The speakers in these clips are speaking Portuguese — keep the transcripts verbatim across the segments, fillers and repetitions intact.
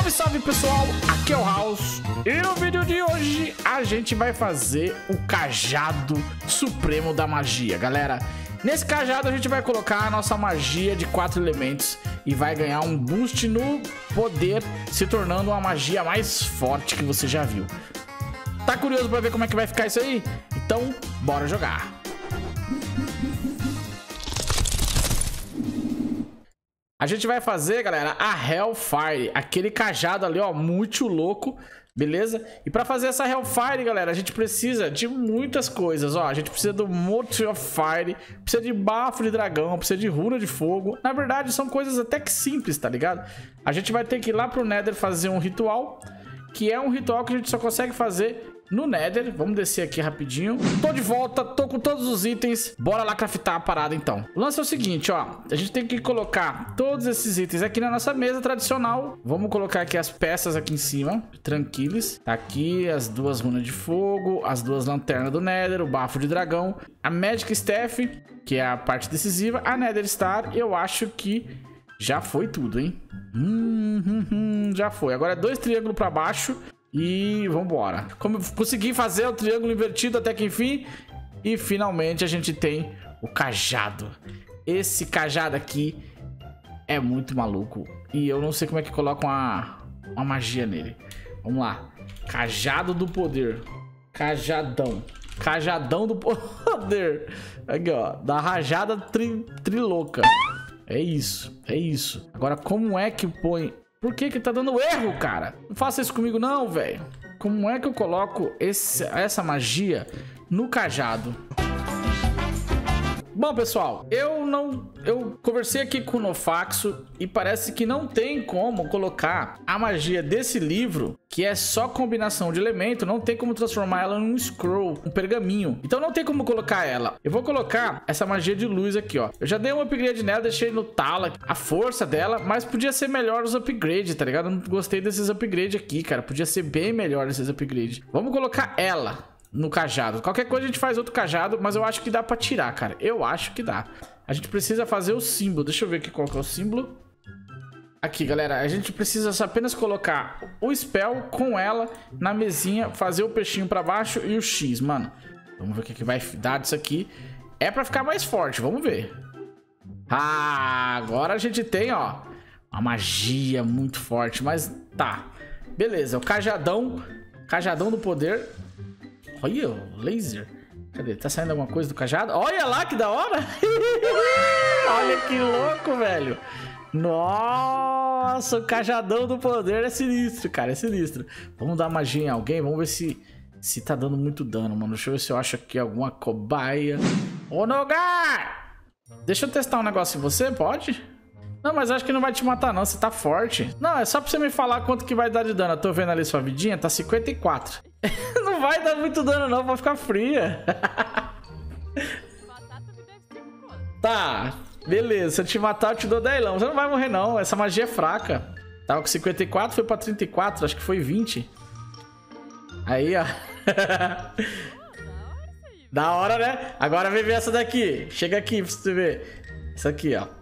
Salve, salve pessoal, aqui é o House e no vídeo de hoje a gente vai fazer o cajado supremo da magia, galera. Nesse cajado a gente vai colocar a nossa magia de quatro elementos e vai ganhar um boost no poder, se tornando uma magia mais forte que você já viu. Tá curioso pra ver como é que vai ficar isso aí? Então, bora jogar! A gente vai fazer, galera, a Hellfire, aquele cajado ali, ó, muito louco, beleza? E pra fazer essa Hellfire, galera, a gente precisa de muitas coisas, ó. A gente precisa do Mote of Fire, precisa de bafo de dragão, precisa de runa de fogo. Na verdade, são coisas até que simples, tá ligado? A gente vai ter que ir lá pro Nether fazer um ritual, que é um ritual que a gente só consegue fazer no Nether. Vamos descer aqui rapidinho. Tô de volta, tô com todos os itens. Bora lá craftar a parada então. O lance é o seguinte, ó. A gente tem que colocar todos esses itens aqui na nossa mesa tradicional. Vamos colocar aqui as peças aqui em cima. Tranquilos. Tá aqui as duas runas de fogo, as duas lanternas do Nether, o bafo de dragão, a Magic Staff, que é a parte decisiva, a Nether Star. Eu acho que já foi tudo, hein? Hum, hum, hum, já foi. Agora é dois triângulos pra baixo. E vambora. Como consegui fazer o triângulo invertido até que enfim. E finalmente a gente tem o cajado. Esse cajado aqui é muito maluco. E eu não sei como é que coloca uma, uma magia nele. Vamos lá. Cajado do poder. Cajadão. Cajadão do poder. Aqui, ó. Da rajada tri, trilouca. É isso. É isso. Agora, como é que põe... Por que que tá dando erro, cara? Não faça isso comigo não, velho. Como é que eu coloco esse, essa magia no cajado? Bom, pessoal, eu não... Eu conversei aqui com o Nofaxo e parece que não tem como colocar a magia desse livro, que é só combinação de elemento, não tem como transformar ela num scroll, um pergaminho. Então não tem como colocar ela. Eu vou colocar essa magia de luz aqui, ó. Eu já dei um upgrade nela, deixei no tala a força dela, mas podia ser melhor os upgrades, tá ligado? Eu não gostei desses upgrades aqui, cara. Podia ser bem melhor esses upgrades. Vamos colocar ela no cajado. Qualquer coisa a gente faz outro cajado, mas eu acho que dá pra tirar, cara. Eu acho que dá. A gente precisa fazer o símbolo. Deixa eu ver aqui qual que é o símbolo. Aqui, galera. A gente precisa só apenas colocar o spell com ela na mesinha, fazer o peixinho pra baixo e o X, mano. Vamos ver o que, que vai dar disso aqui. É pra ficar mais forte, vamos ver. Ah, agora a gente tem, ó, uma magia muito forte, mas tá. Beleza, o cajadão. Cajadão do poder. Olha, o laser. Cadê? Tá saindo alguma coisa do cajado? Olha lá, que da hora! Olha que louco, velho! Nossa, o cajadão do poder é sinistro, cara, é sinistro. Vamos dar magia em alguém, vamos ver se, se tá dando muito dano, mano. Deixa eu ver se eu acho aqui alguma cobaia. Ô, Nogar! Deixa eu testar um negócio em você, pode? Não, mas acho que não vai te matar não, você tá forte. Não, é só pra você me falar quanto que vai dar de dano. Eu tô vendo ali sua vidinha, tá cinquenta e quatro. Não vai dar muito dano não, vai ficar fria. Tá, beleza, se eu te matar eu te dou dez. Você não vai morrer não, essa magia é fraca. Tava com cinquenta e quatro, foi pra trinta e quatro, acho que foi vinte. Aí, ó. Da hora, né? Agora vem ver essa daqui. Chega aqui pra você ver. Essa aqui, ó.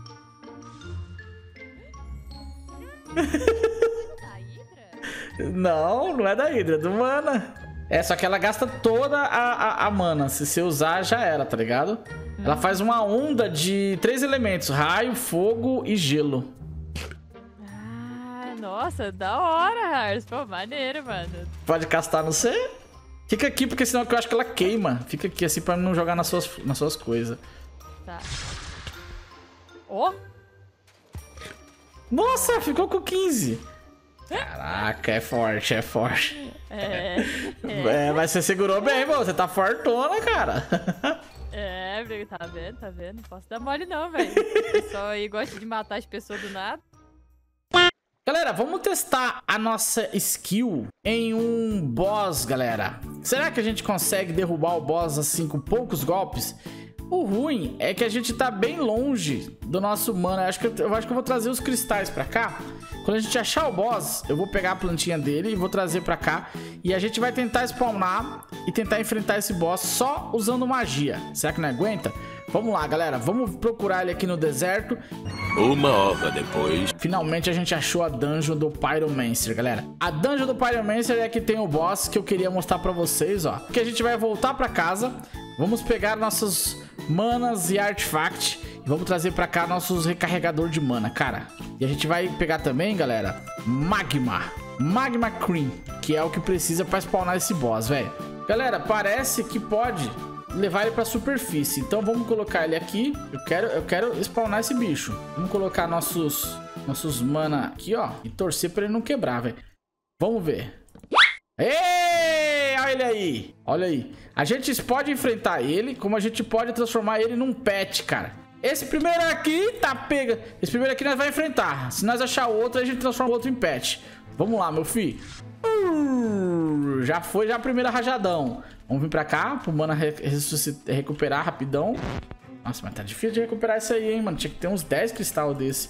Não, não é da Hydra, é do mana. É, só que ela gasta toda a, a, a mana. Se você usar, já era, tá ligado? Hum. Ela faz uma onda de três elementos: raio, fogo e gelo. Ah, nossa, da hora, Hars. Pô, maneiro, mano. Pode castar no C? Fica aqui, porque senão eu acho que ela queima. Fica aqui, assim, pra não jogar nas suas, nas suas coisas. Tá. Ó! Oh. Nossa, ficou com quinze. Caraca, é forte, é forte. É, é. É, mas você segurou bem, pô. Você tá fortona, cara. É, tá vendo, tá vendo? Não posso dar mole não, velho. O pessoal aí gosta de matar as pessoas do nada. Galera, vamos testar a nossa skill em um boss, galera. Será que a gente consegue derrubar o boss assim com poucos golpes? O ruim é que a gente tá bem longe do nosso mana. Eu acho que eu, eu acho que eu vou trazer os cristais pra cá. Quando a gente achar o boss, eu vou pegar a plantinha dele e vou trazer pra cá. E a gente vai tentar spawnar e tentar enfrentar esse boss só usando magia. Será que não aguenta? Vamos lá, galera. Vamos procurar ele aqui no deserto. Uma hora depois. Finalmente a gente achou a dungeon do Pyromancer, galera. A dungeon do Pyromancer é que tem o boss que eu queria mostrar pra vocês, ó. Que a gente vai voltar pra casa. Vamos pegar nossos manas e artefact. E vamos trazer pra cá nossos recarregador de mana, cara. E a gente vai pegar também, galera, Magma. Magma Cream, que é o que precisa pra spawnar esse boss, velho. Galera, parece que pode levar ele pra superfície. Então vamos colocar ele aqui. Eu quero, eu quero spawnar esse bicho. Vamos colocar nossos, nossos mana aqui, ó. E torcer pra ele não quebrar, velho. Vamos ver. Ei, olha ele aí. Olha aí. A gente pode enfrentar ele, como a gente pode transformar ele num pet, cara. Esse primeiro aqui tá pega. Esse primeiro aqui nós vamos enfrentar. Se nós achar outro, a gente transforma o outro em pet. Vamos lá, meu filho. Uh, já foi já a primeira rajadão. Vamos vir pra cá, pro mana recuperar rapidão. Nossa, mas tá difícil de recuperar isso aí, hein, mano. Tinha que ter uns dez cristais desse.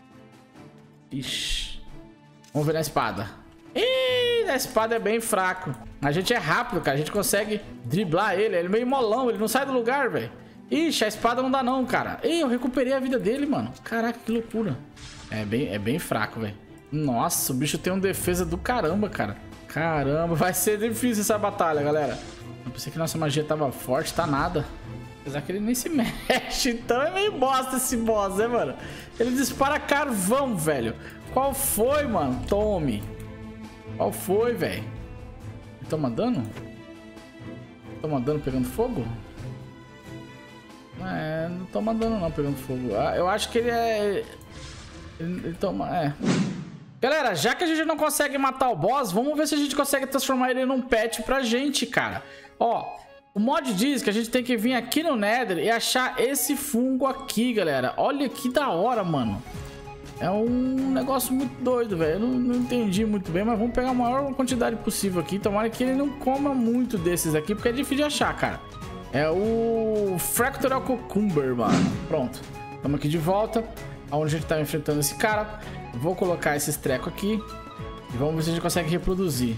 Ixi. Vamos ver na espada. Ih, na espada é bem fraco. A gente é rápido, cara. A gente consegue driblar ele. Ele é meio molão, ele não sai do lugar, velho. Ixi, a espada não dá não, cara. Ih, eu recuperei a vida dele, mano. Caraca, que loucura. É bem, é bem fraco, velho. Nossa, o bicho tem uma defesa do caramba, cara. Caramba, vai ser difícil essa batalha, galera. Eu pensei que nossa magia tava forte, tá nada. Apesar que ele nem se mexe, então é meio bosta esse boss, né, mano? Ele dispara carvão, velho. Qual foi, mano? Tome. Qual foi, velho? Ele toma dano? Toma dano pegando fogo? É, não toma dano não pegando fogo. Eu acho que ele é... Ele, ele toma... É... Galera, já que a gente não consegue matar o boss, vamos ver se a gente consegue transformar ele num pet pra gente, cara. Ó, o mod diz que a gente tem que vir aqui no Nether e achar esse fungo aqui, galera. Olha que da hora, mano. É um negócio muito doido, velho. Eu não, não entendi muito bem, mas vamos pegar a maior quantidade possível aqui. Tomara que ele não coma muito desses aqui, porque é difícil de achar, cara. É o Fractural Cucumber, mano. Pronto. Estamos aqui de volta. Onde a gente tá enfrentando esse cara. Vou colocar esses trecos aqui. E vamos ver se a gente consegue reproduzir.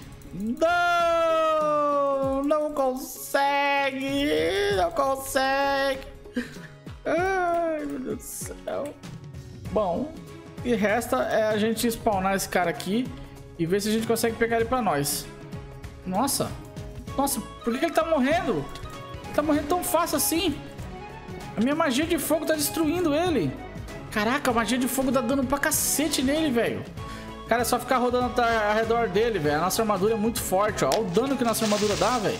Não! Não consegue! Não consegue! Ai, meu Deus do céu. Bom, e resta é a gente spawnar esse cara aqui e ver se a gente consegue pegar ele pra nós. Nossa! Nossa, por que, que ele tá morrendo? Ele tá morrendo tão fácil assim? A minha magia de fogo tá destruindo ele. Caraca, a magia de fogo dá dano pra cacete nele, velho. Cara, é só ficar rodando ao redor dele, velho. A nossa armadura é muito forte, ó. Olha o dano que nossa armadura dá, velho.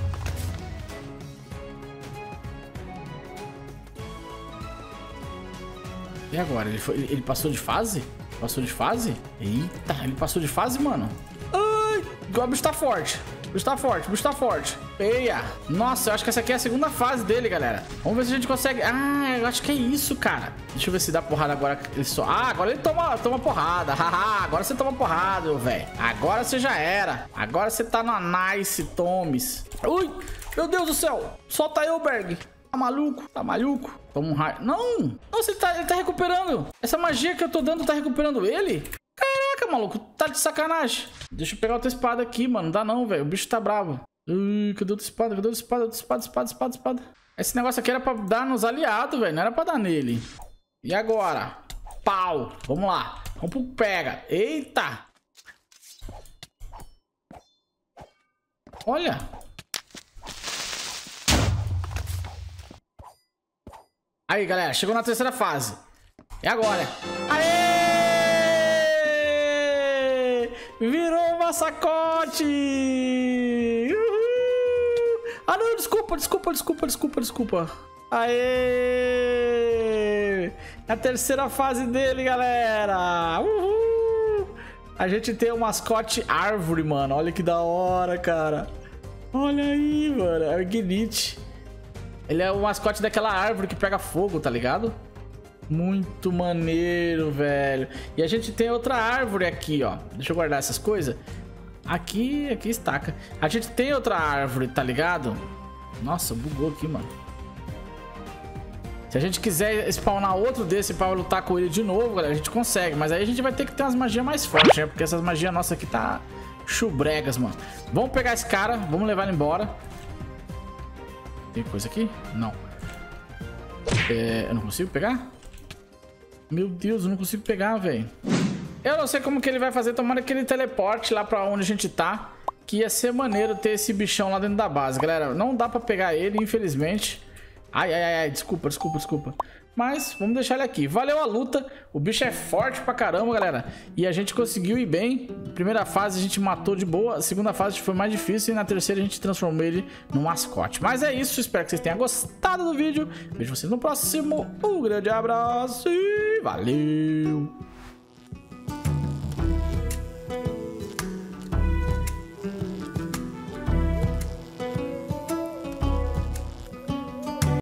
E agora? Ele, foi, ele passou de fase? Passou de fase? Eita, ele passou de fase, mano. Ai, o bicho tá forte. O bicho tá forte, o bicho tá forte. Eia. Nossa, eu acho que essa aqui é a segunda fase dele, galera. Vamos ver se a gente consegue... Ah, eu acho que é isso, cara. Deixa eu ver se dá porrada agora. Ele só... Ah, agora ele toma, toma porrada. Haha, agora você toma porrada, velho. Agora você já era. Agora você tá na nice, Tomes. Ui, meu Deus do céu. Solta eu, Berg. Tá maluco? Tá maluco? Toma um raio. Não. Nossa, ele tá, ele tá recuperando. Essa magia que eu tô dando tá recuperando ele? Caraca, maluco. Tá de sacanagem. Deixa eu pegar outra espada aqui, mano. Não dá não, velho. O bicho tá bravo. Ui, cadê outra espada? Cadê outra espada? Outra espada, espada, espada, espada. Esse negócio aqui era pra dar nos aliados, velho. Não era pra dar nele. E agora? Pau. Vamos lá. Vamos pro pega. Eita. Olha. Aí, galera. Chegou na terceira fase. E agora? Aê! Virou um massacote! Uhul! Ah, não, desculpa, desculpa, desculpa, desculpa, desculpa. Aê! A terceira fase dele, galera! Uhul! A gente tem o mascote árvore, mano. Olha que da hora, cara. Olha aí, mano. É o Ignite. Ele é o mascote daquela árvore que pega fogo, tá ligado? Muito maneiro, velho. E a gente tem outra árvore aqui, ó. Deixa eu guardar essas coisas. Aqui, aqui estaca. A gente tem outra árvore, tá ligado? Nossa, bugou aqui, mano. Se a gente quiser spawnar outro desse pra lutar com ele de novo, galera, a gente consegue. Mas aí a gente vai ter que ter umas magias mais fortes, né? Porque essas magias nossas aqui tá chubregas, mano. Vamos pegar esse cara, vamos levar ele embora. Tem coisa aqui? Não. É, eu não consigo pegar? Meu Deus, eu não consigo pegar, velho. Eu não sei como que ele vai fazer. Tomara que ele teleporte lá pra onde a gente tá. Que ia ser maneiro ter esse bichão lá dentro da base, galera. Não dá pra pegar ele, infelizmente. Ai, ai, ai, desculpa, desculpa, desculpa. Mas vamos deixar ele aqui. Valeu a luta. O bicho é forte pra caramba, galera. E a gente conseguiu ir bem. Primeira fase a gente matou de boa. A segunda fase foi mais difícil. E na terceira a gente transformou ele num mascote. Mas é isso. Espero que vocês tenham gostado do vídeo. Vejo vocês no próximo. Um grande abraço e valeu!